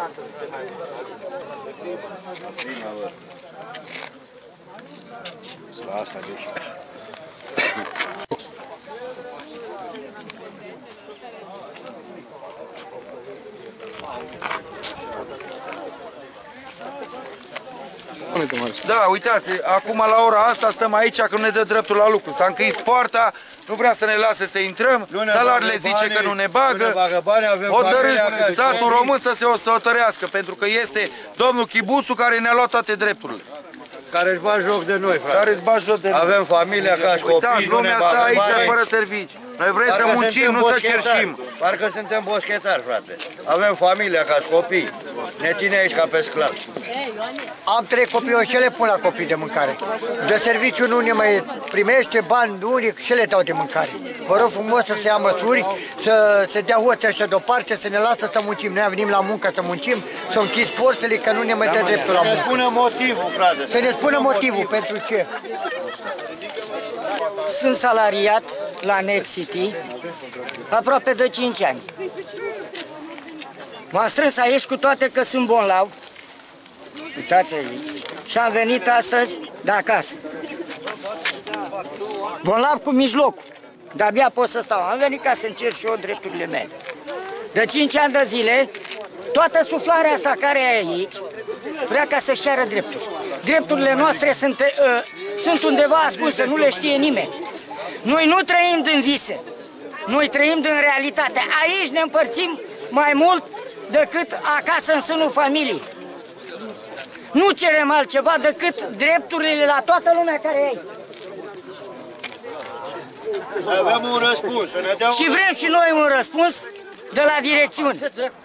Da, uitați, acum la ora asta stăm aici că nu ne dă dreptul la lucru. S-a închis poarta, nu vrea să ne lase să intrăm, salariile zice că nu ne bagă. Hotărât statul român să se hotărească, pentru că este domnul Chibuțu care ne-a luat toate drepturile. Care își bat joc de noi, frate. Care își bat joc de noi. Avem familie acasă, copii, uitați, lumea stă aici fără servicii. Noi vrem să muncim, nu să cerșim. Parcă suntem boschetari, frate. Avem familie acasă, copii. Ne ține aici ca pe sclav. Am 3 copii, eu ce le pun la copii de mâncare? De serviciu nu ne mai primește bani, unic, și le dau de mâncare. Vă rog frumos să se ia măsuri, să se dea hoții ăștia deoparte, să ne lasă să muncim. Noi venim la muncă să muncim, să închis porțile, că nu ne mai dă dreptul la muncă. Să ne spună motivul, frate. Să ne spună motivul, pentru ce? Sunt salariat la Next City aproape de 5 ani. M-am strâns aici cu toate că sunt bolnav. Uitați aici. Și am venit astăzi de acasă. Bolnav cu mijlocul. De-abia pot să stau. Am venit ca să încerc și eu drepturile mele. De 5 ani de zile, toată suflarea asta care e aici vrea ca să-și ceară drepturi. Drepturile noastre sunt undeva ascunse, nu le știe nimeni. Noi nu trăim din vise, noi trăim din realitate. Aici ne împărțim mai mult decât acasă în sânul familiei. Nu cerem altceva decât drepturile la toată lumea care e aici. Avem un răspuns. Și vrem și noi un răspuns de la direcțiune.